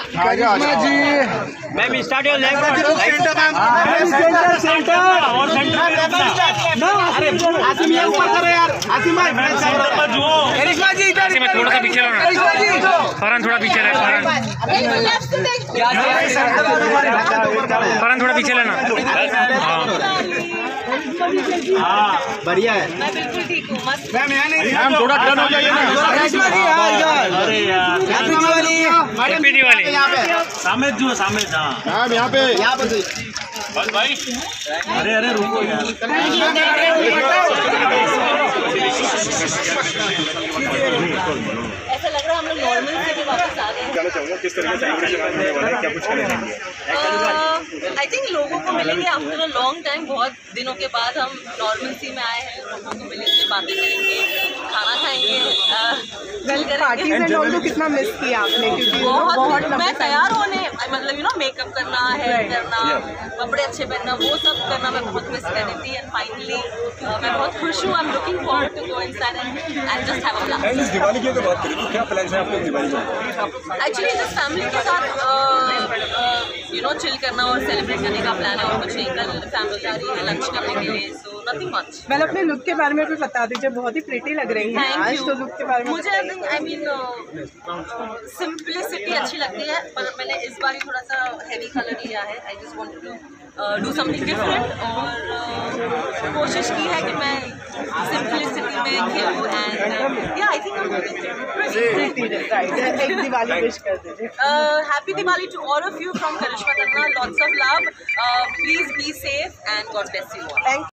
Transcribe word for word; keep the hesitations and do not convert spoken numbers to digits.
Karishma ji ma'am start your left centre ma'am centre centre और centre ना आसिम ये ऊपर करो यार आसिम भाई सेंटर पर जुओ करिश्मा जी इधर मैं थोड़ा सा पीछे रहना करिश्मा जी फरहान थोड़ा पीछे रहे फरहान थोड़ा पीछे लेना हाँ बढ़िया है मैं बिल्कुल ठीक हूँ मस्त। मैम यहाँ नहीं मैम थोड़ा टर्न हो जाइए ना करिश्मा जी यार यार अरे यार हैप्पी दिवाली हैप्पी दिवाली सामेत जो सामेत हाँ मैम यहाँ पे यहाँ पे बस भाई अरे अरे रुको यार ऐसा लग रहा है हम लोग नॉर्मल से भी वापस आ गए हैं। किस तरीके से होने वाला है, क्या कुछ करेंगे? आई थिंक लोगों को मिलेंगे आफ्टर अ लॉन्ग टाइम। बहुत दिनों के बाद हम नॉर्मल सी में आए हैं। लोगों को मिलेंगे, बातें करेंगे, खाना खाएंगे, पार्टीज एंड ऑल को कितना मिस किया आपने? क्योंकि बहुत, बहुत मैं तैयार होने मतलब यू नो मेकअप करना, हेयर करना, कपड़े अच्छे पहनना, वो सब करना मैं बहुत मिस कर रही थी। एंड फाइनली मैं बहुत खुश हूँ। I am looking forward to go inside and just have a blast. And इस दिवाली की अगर बात करें तो क्या प्लान है आपके दिवाली में? एक्चुअली जस्ट फैमिली के साथ यू नो चिल करना और सेलिब्रेट करने का प्लान है। और कुछ नहीं, कल फैमिली आ रही है लंच करने के लिए, सो नथिंग मच। वेल अपने लुक के बारे में भी बता दीजिए, बहुत ही प्रिटी लग रही है थैंक आज। यू। तो लुक के बारे में मुझे I think I mean simplicity अच्छी लगती है, पर मैंने इस बार ही थोड़ा सा हैवी कलर लिया है। I just wanted to do something different और uh, कोशिश की है कि मैं सिंपलिसिटी में खेलूँ। एंड या I think I am pretty right. एक दिवाली विश कर दीजिए। Happy Diwali to all of you from Karishma Tanna. Lots of love, please be safe and God bless you all. Thank